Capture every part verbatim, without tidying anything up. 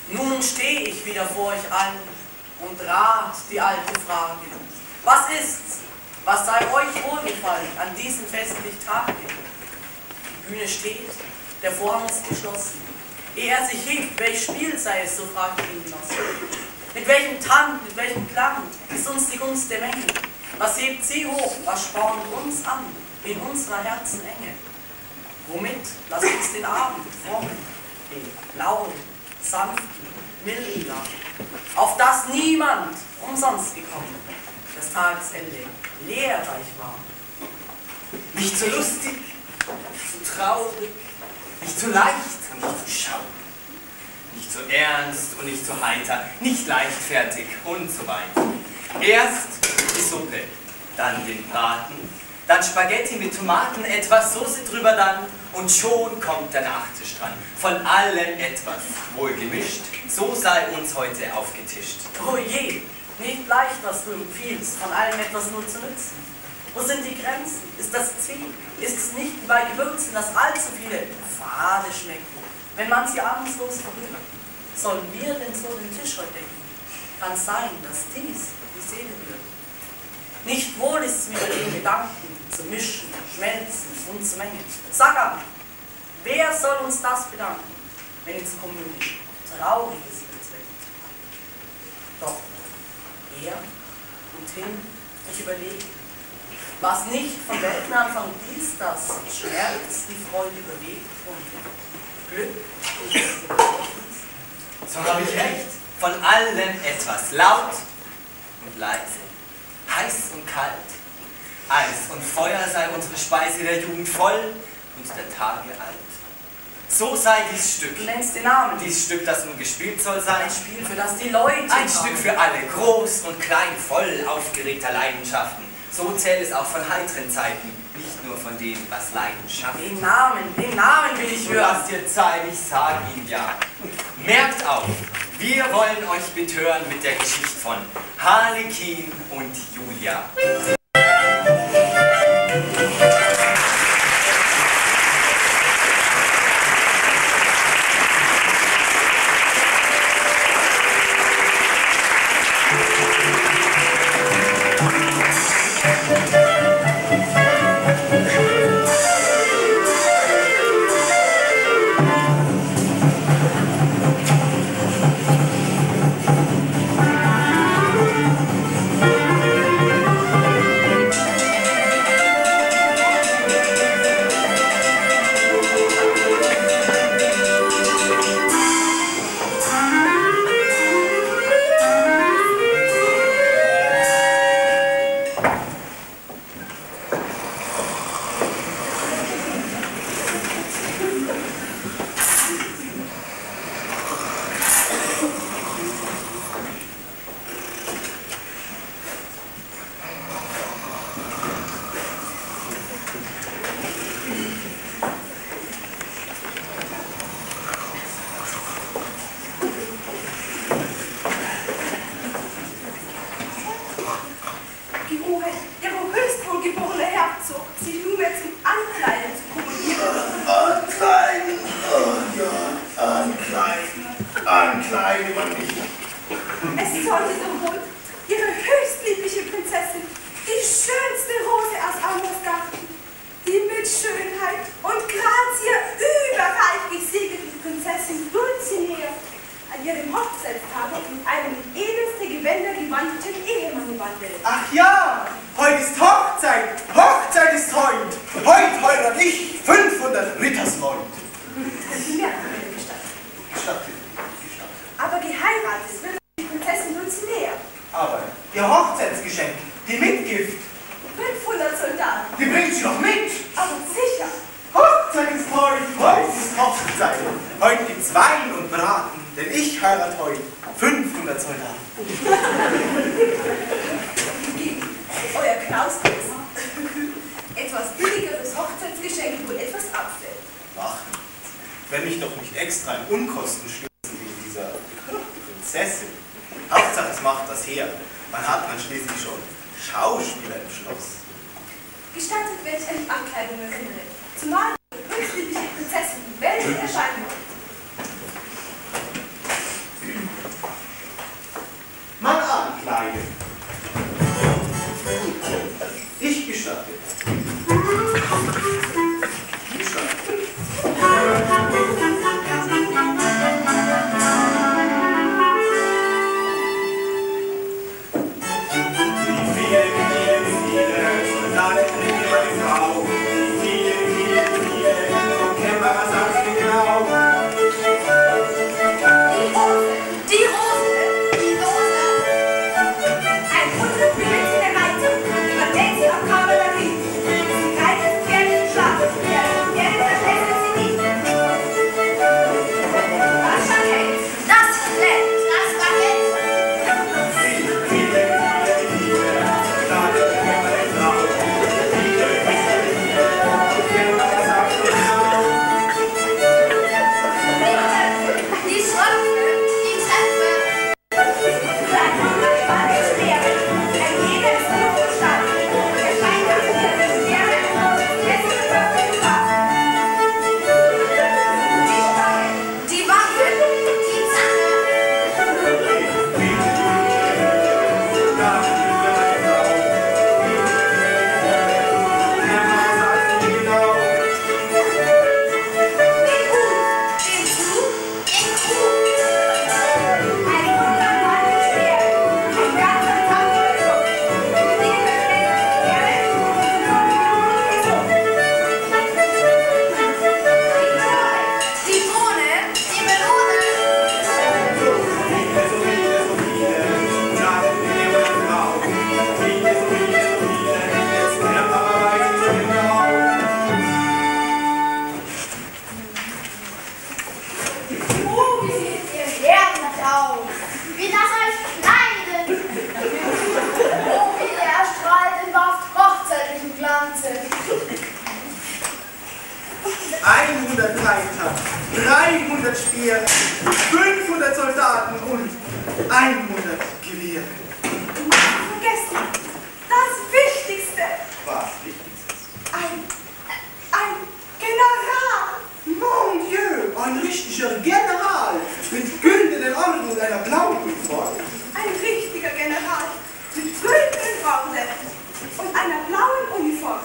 Nun stehe ich wieder vor euch allen und rat die alte Frage. Was ist's? Was sei euch wohlgefallen an diesem festlichen Tage? Die Bühne steht, der Vorhang ist geschlossen. Ehe er sich hebt, welch Spiel sei es, so fragte ihn Genosse. Mit welchem Tand, mit welchem Klang ist uns die Gunst der Menge? Was hebt sie hoch, was spornt uns an, in unserer Herzen Enge? Womit lasst uns den Abend formen, den blauen, sanften, milden Tag, auf das niemand umsonst gekommen, das Tagesende lehrreich war. Nicht so lustig, so traurig, nicht so leicht und nicht so schau, nicht so ernst und nicht so heiter, nicht leichtfertig und so weiter. Erst die Suppe, dann den Braten, dann Spaghetti mit Tomaten, etwas Soße drüber dann und schon kommt der Nachtisch dran. Von allem etwas, wohl gemischt, so sei uns heute aufgetischt. Oh je, nicht leicht, was du empfiehlst, von allem etwas nur zu nützen. Wo sind die Grenzen? Ist das Ziel? Ist es nicht wie bei Gewürzen, dass allzu viele fade schmecken, wenn man sie ahnungslos verrührt? Sollen wir denn so den Tisch heute decken? Kann sein, dass dies die Seele rührt. Nicht wohl ist's wieder den Gedanken zu mischen, schmelzen und zu mengen. Sag an, wer soll uns das bedanken, wenn ins Komödie Trauriges bezweckt? Doch, her und hin, ich überlege, was nicht von Weltenanfang dies, das Schmerz die Freude bewegt und Glück und so habe ich recht. Von allem etwas, laut und leise, heiß und kalt. Eis und Feuer sei unsere Speise der Jugend voll und der Tage alt. So sei dies Stück. Du nennst den Namen. Dies Stück, das nun gespielt soll sein. Ein Spiel, für das die Leute Ein Stück für alle, groß und klein, voll aufgeregter Leidenschaften. So zählt es auch von heiteren Zeiten, nicht nur von dem, was Leiden schafft. Den Namen, den Namen will ich hören. Lasst dir Zeit, ich sag ihn ja. Merkt auf, wir wollen euch betören mit der Geschichte von Harlekin und Julia. Ach ja, heute ist Hochzeit, Hochzeit ist heut. Heut heirat ich fünfhundert Rittersleut. Die Merkmale gestattet. Gestattet, gestattet. Aber geheiratet wird die Prinzessin Dulcinea. Aber ihr Hochzeitsgeschenk, die Mitgift, fünfhundert Soldaten. die bringt sie noch mit. Aber sicher. Hochzeit ist heut, heut ist Hochzeit. Heut gibt's Wein und Braten, denn ich heirat heut fünfhundert Soldaten. Euer Knausgriff. Etwas billigeres Hochzeitsgeschenk wohl etwas abfällt. Ach, wenn mich doch nicht extra in Unkosten stürzen wegen dieser Prinzessin. Hauptsache es macht das her. Man hat man schließlich schon Schauspieler im Schloss. Gestattet, wenn ich an die Ankleidung erinnere. Zumal die künstliche Prinzessin in Welt erscheinen wird. Oh, wie seht ihr herrlich aus! Wie das euch kleidet! Oh, wie ihr erstrahlt in wahrhaft hochzeitlichem Glanze! hundert Reiter, dreihundert Speere, fünfhundert Soldaten und hundert Gewehre. Vergessen, das Wichtigste! Was Wichtigstes? Ein, ein General! Mon Dieu, ein richtiger General mit güldenen Orden und einer blauen Uniform. Ein richtiger General mit güldenen Orden und einer blauen Uniform.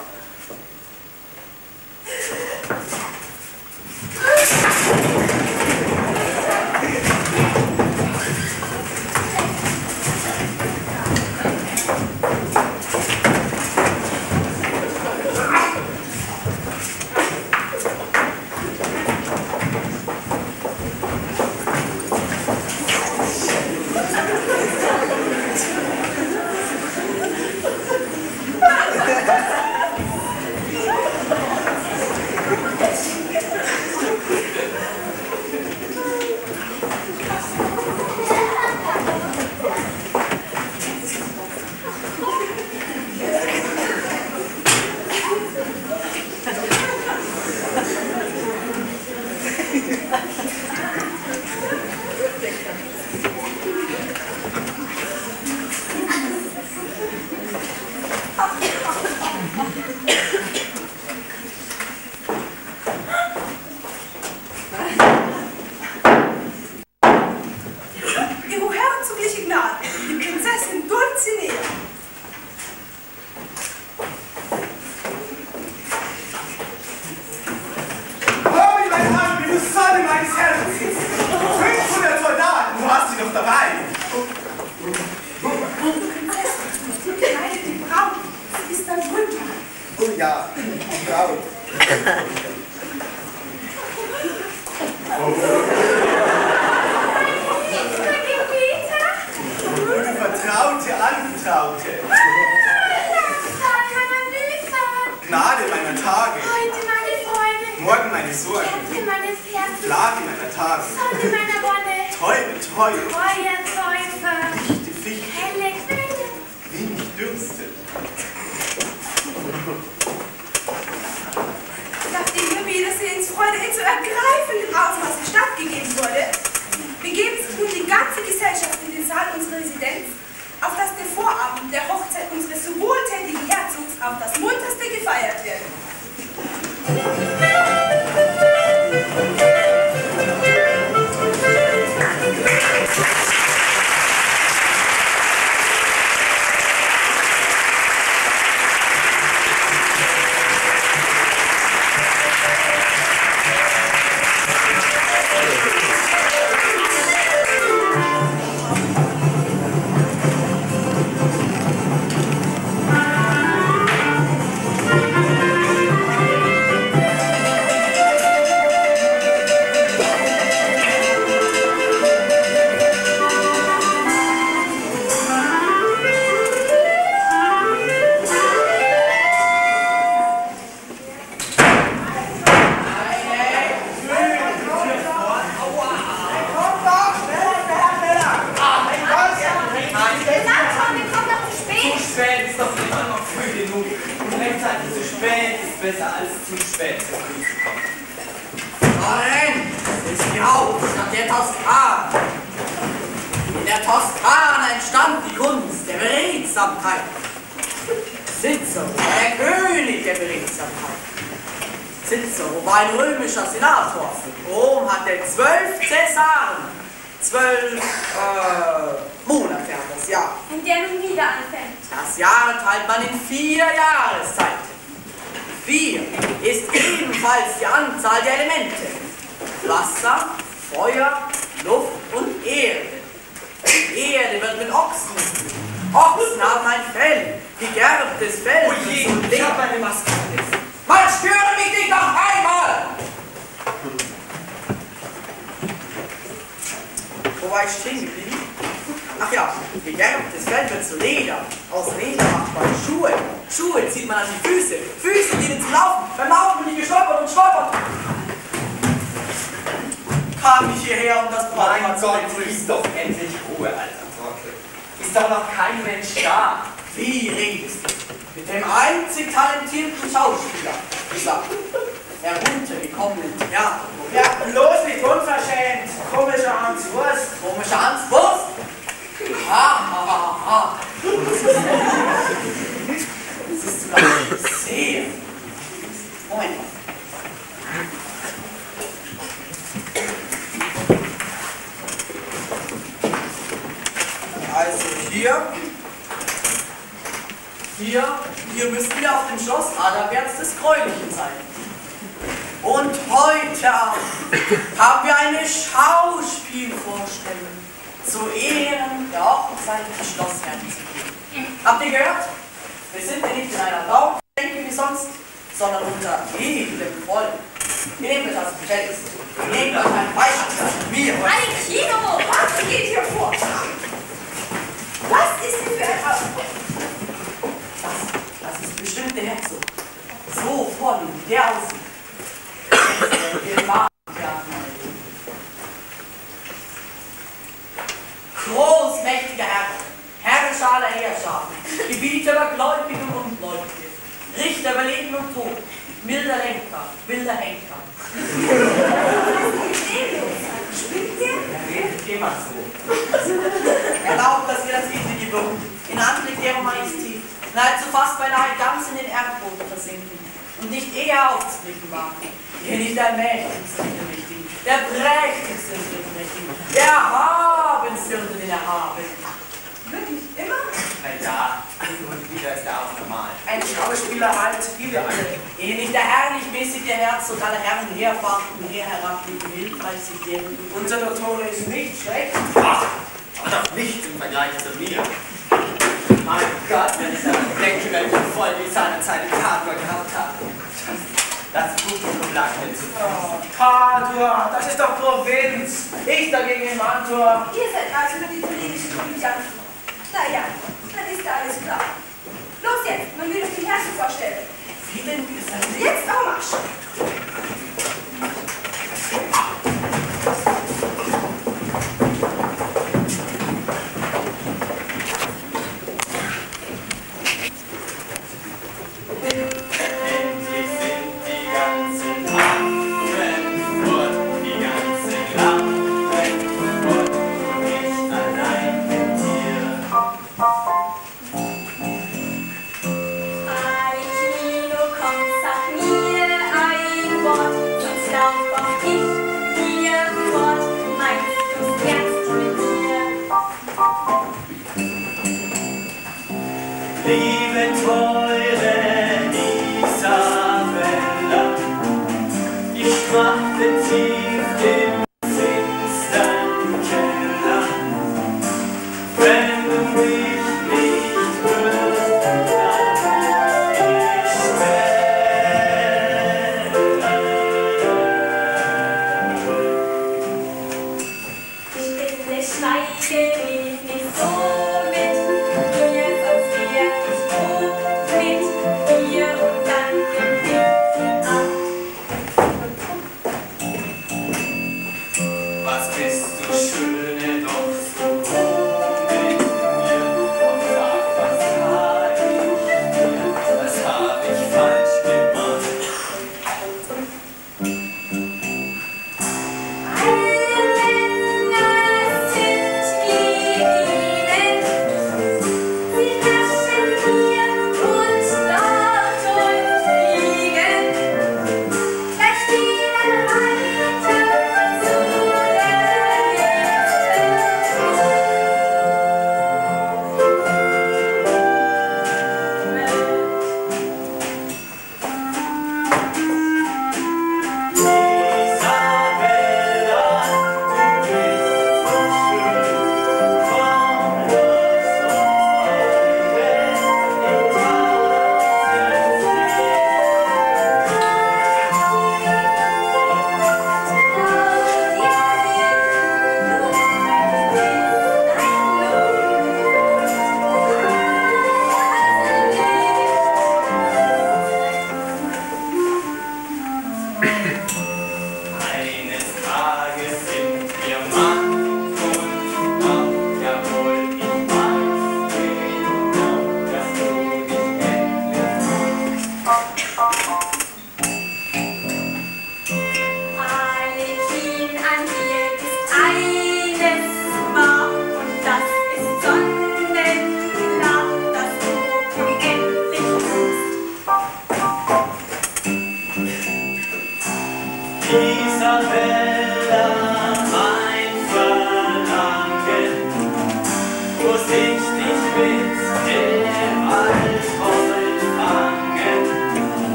Ja, Braut. Vertraute, Anvertraute. Gnade meiner Tage. Heute meine Freude. Morgen meine Sorgen. Kämpfe meines Herzens. Plage meiner Tage. Sonne meiner Wonne. Treue, Treue. Treue Täufer. Dichte Fichte. Helle Quelle. Wenig dürstet. Nachdem wir Wiedersehensfreude in so ergreifendem Ausmaß stattgegeben wurde, begeben sich nun die ganze Gesellschaft in den Saal unserer Residenz, auf dass der Vorabend der Hochzeit unseres so wohltätigen Herzogs auf das munterste gefeiert wird. Besser als zu spät. Florenz ist die Hauptstadt der Toskana. In der Toskana entstand die Kunst der Beredsamkeit. Cicero war der König der Beredsamkeit. Cicero war ein römischer Senator. Rom hatte zwölf Cäsaren. Zwölf äh, Monate hat das Jahr. In der nun wieder anfängt. Das Jahr teilt man in vier Jahreszeiten. Vier ist ebenfalls die Anzahl der Elemente. Wasser, Feuer, Luft und Erde. Die Erde wird mit Ochsen. Ochsen haben ein Fell, gegerbtes Fell. Oh je, ich hab meine Maske vergessen. Man störe mich nicht noch einmal! Wo war ich stehen geblieben? Ach ja, gegerbtes Fell wird zu Leder. Aus Leder macht man Schuhe. Schuhe zieht man an die Füße. Füße dienen zum Laufen. Beim Laufen bin ich gestolpert und stolpert. Kam ich hierher, um das Brautpaar Mein zu Gott, begrüßen. ist doch endlich Ruhe, alter Trottel. Ist doch noch kein Mensch da. Wie redest du? Mit dem einzig talentierten Schauspieler dieser heruntergekommenen Theater. Ja, bloß nicht unverschämt. Komischer Hans Wurst. Komischer Hans Wurst? Ha, ha, ha, ha. Das ist sogar sehr. Moment mal. Also hier, hier, hier müssten wir auf dem Schloss Adalberts des Gräulichen sein. Und heute Abend haben wir eine Schauspielvorstellung zu Ehren der Hochzeit des Schlossherzogs. Habt ihr gehört? Wir sind ja nicht in einer Raumschenke wie sonst, sondern unter edlem Volk. Ihr nehmt euch das Gefängnis. Ihr nehmt euch ein Beispiel an mir. Ein Kino! Was geht hier vor? Was ist denn für ein Ausdruck? Das, das ist bestimmt der Herzog. So vornehm, wie der aussieht. Der war großmächtiger Herr, Herrscher aller Herrschaften, Gebieter über Gläubige und Ungläubige, Richter über Leben und Tod, milder Lenker, wilder Henker. Spinnt der? Er redet immer so. Erlaubt, dass wir das edle Gebirge in Anblick ihrer Majestät nahezu fast beinahe ganz in den Erdboden versinken und nicht eher aufzublicken wagen. Hier nicht der mächtigste unter den Mächtigen, der prächtigste unter den Mächtigen, der erhabenste unter den Erhabenen. Wirklich immer? Na ja, und wieder ist er auch normal. Ein Schauspieler halt, wie wir alle. Ehe nicht der herrlich mäßige Herzog aller Herren herfahren und her herabblicken, hilfreich sich deren. Unser Dottore ist nicht schlecht. Ach, aber doch nicht im Vergleich zu mir. Mein Gott, wenn ich daran denke, welche Folge ich seinerzeit im Padua gehabt habe. Das Publikum lag mir zu. Oh, Padua, das ist doch Provinz. Ich dagegen in Mantua. Ihr seid also für die italienische Komödianten. Naja, dann ist da alles klar. Los jetzt, man will euch den Herzog vorstellen. Wie denn ist das? Jetzt auf Marsch! Endlich sind die ganzen Affen fort, die ganzen Lampen fort und ich allein mit dir. Ein Kino kommt, sag mir ein Wort, sonst lauf auch ich hier fort. Meinst du's ernst mit mir? Liebe teure Isabella, ich machte tief im finstern Keller. Wenn du mich nicht hörst, dann ich Stille Schweige, red nicht so mit mir, sonst wär ich tot mit dir und dann im Himmel ab. Was bist du schöne, doch so hoch mit mir? Und sag, was hab ich dir, was hab ich falsch gemacht? Alle Männer sind wie ihnen, sie naschen hier und dort und fliegen. Gleich wieder weiter zu der Welt.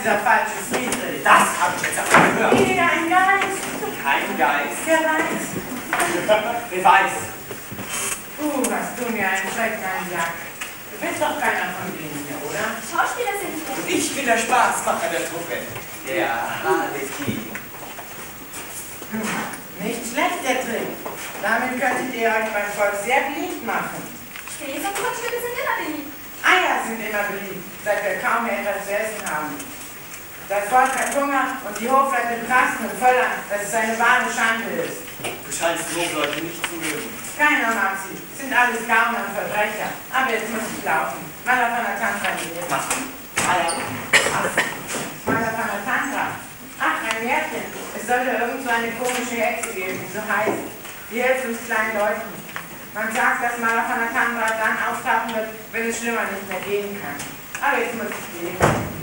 dieser falsche Friedrich. Das hab ich jetzt aber gehört. Hier ein Geist. Kein Geist. Gereist. Beweis. Uh, hast du mir einen Schreck einjagt. Du bist doch keiner von denen hier, oder? Schauspieler sind wir. Und ich bin der Spaßmacher der Truppe. Der Harlekin. Hm, nicht schlecht, der Trick. Damit könntet ihr euch beim Volk sehr beliebt machen. Späße und Kunststücke sind immer beliebt. Eier sind immer beliebt, seit wir kaum mehr etwas zu essen haben. Das Volk hat Hunger und die Hofleute prassen und föllern, dass es eine wahre Schande ist. Du scheinst die Hofleute nicht zu mögen. Keiner mag sie, sind alles Gauner und Verbrecher. Aber jetzt muss ich laufen. Malapanatandra geht jetzt. Maler. Malapanatandra. Ach, ein Märchen. Es sollte irgendwo eine komische Hexe geben, die so heißt. Die hilft uns kleinen Leuten. Man sagt, dass Malapanatandra dann auftauchen wird, wenn es schlimmer nicht mehr gehen kann. Aber jetzt muss ich gehen.